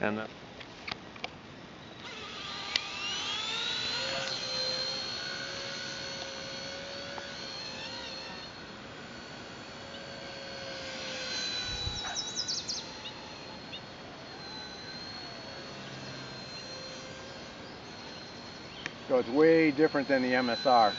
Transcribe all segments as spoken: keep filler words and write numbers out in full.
And uh, So it's way different than the M S R.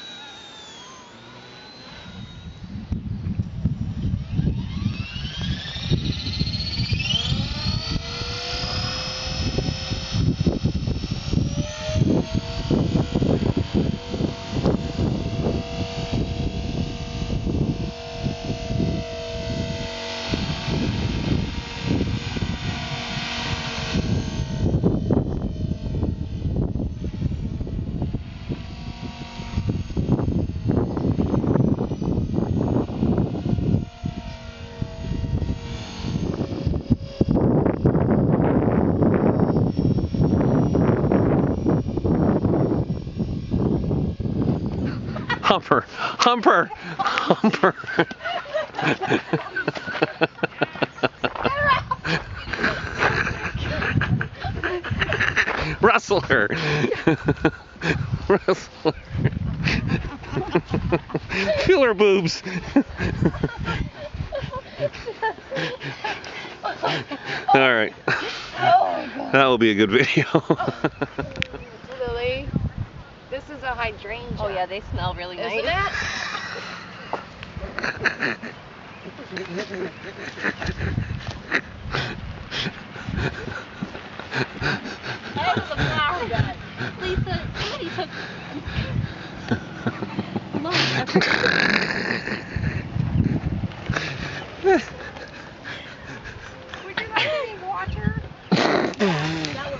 Humper, Humper, Humper. Rustle her. Rustle her. Feel her boobs. All right. That will be a good video. Lily, this is a hydrangea. Oh yeah, they smell really nice. Isn't it? That was a flower bed. Lisa, somebody took... Look, I